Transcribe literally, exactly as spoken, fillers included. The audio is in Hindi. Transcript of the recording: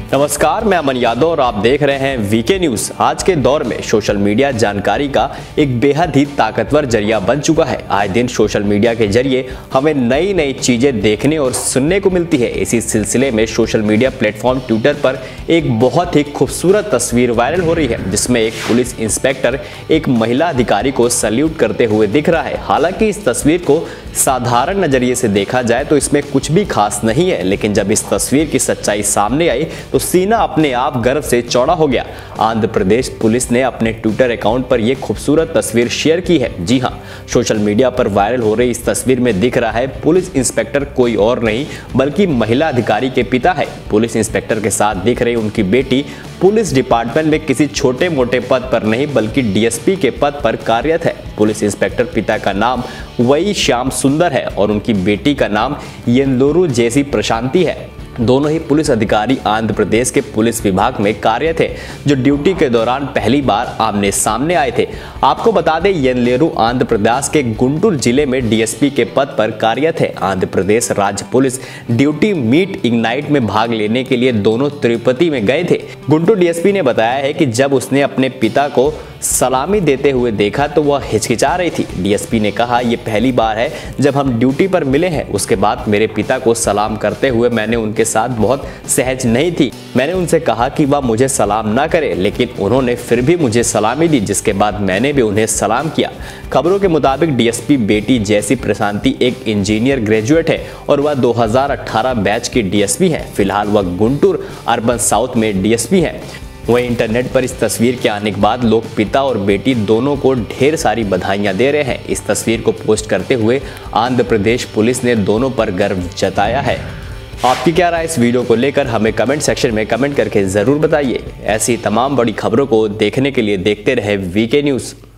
नमस्कार, मैं अमन यादव और आप देख रहे हैं वीके न्यूज। आज के दौर में सोशल मीडिया जानकारी का एक बेहद ही ताकतवर जरिया बन चुका है। आए दिन सोशल मीडिया के जरिए हमें नई नई चीजें देखने और सुनने को मिलती है। इसी सिलसिले में सोशल मीडिया प्लेटफॉर्म ट्विटर पर एक बहुत ही खूबसूरत तस्वीर वायरल हो रही है, जिसमें एक पुलिस इंस्पेक्टर एक महिला अधिकारी को सैल्यूट करते हुए दिख रहा है। हालांकि इस तस्वीर को साधारण नजरिए से देखा जाए तो इसमें कुछ भी खास नहीं है, लेकिन जब इस तस्वीर की सच्चाई सामने आई तो सीना अपने आप गर्व से चौड़ा हो गया। आंध्र प्रदेश पुलिस ने अपने ट्विटर अकाउंट पर यह खूबसूरत तस्वीर शेयर की है। जी हां, सोशल मीडिया पर वायरल हो रही इस तस्वीर में दिख रहा है पुलिस इंस्पेक्टर कोई और नहीं बल्कि महिला अधिकारी के पिता है। पुलिस इंस्पेक्टर के साथ दिख रही उनकी बेटी पुलिस डिपार्टमेंट में किसी छोटे मोटे पद पर नहीं बल्कि डीएसपी के पद पर कार्यरत है। पुलिस इंस्पेक्टर पिता का नाम वही श्याम सुंदर है और उनकी बेटी का नाम येंदुरु जैसी प्रशांति है। दोनों ही पुलिस अधिकारी आंध्र प्रदेश के पुलिस विभाग में कार्यरत थे, जो ड्यूटी के दौरान पहली बार आमने सामने आए थे। आपको बता दें, येंदुरु आंध्र प्रदेश के गुंटूर जिले में डीएसपी के पद पर कार्यरत है। आंध्र प्रदेश राज्य पुलिस ड्यूटी मीट इग्नाइट में भाग लेने के लिए दोनों तिरुपति में गए थे। गुंटूर डीएसपी ने बताया है कि जब उसने अपने पिता को सलामी देते हुए देखा तो वह हिचकिचा रही थी। डीएसपी ने कहा, यह पहली बार है जब हम ड्यूटी पर मिले हैं। उसके बाद मेरे पिता को सलाम करते हुए मैंने उनके साथ बहुत सहज नहीं थी। मैंने उनसे कहा कि वह मुझे सलाम ना करे, लेकिन उन्होंने फिर भी मुझे सलामी दी, जिसके बाद मैंने भी उन्हें सलाम किया। खबरों के मुताबिक डीएसपी बेटी जैसी प्रशांति एक इंजीनियर ग्रेजुएट है और वह दो हज़ार अठारह बैच की डीएसपी है। फिलहाल वह गुंटूर अर्बन साउथ में डीएसपी है। वहीं इंटरनेट पर इस तस्वीर के आने के बाद लोग पिता और बेटी दोनों को ढेर सारी बधाइयां दे रहे हैं। इस तस्वीर को पोस्ट करते हुए आंध्र प्रदेश पुलिस ने दोनों पर गर्व जताया है। आपकी क्या राय इस वीडियो को लेकर हमें कमेंट सेक्शन में कमेंट करके जरूर बताइए। ऐसी तमाम बड़ी खबरों को देखने के लिए देखते रहे वीके न्यूज़।